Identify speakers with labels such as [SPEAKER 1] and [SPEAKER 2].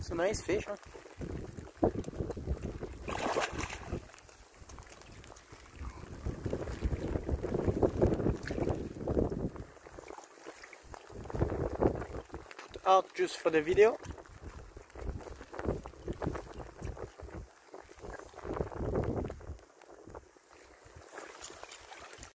[SPEAKER 1] It's a nice fish, huh? Put out just for the video.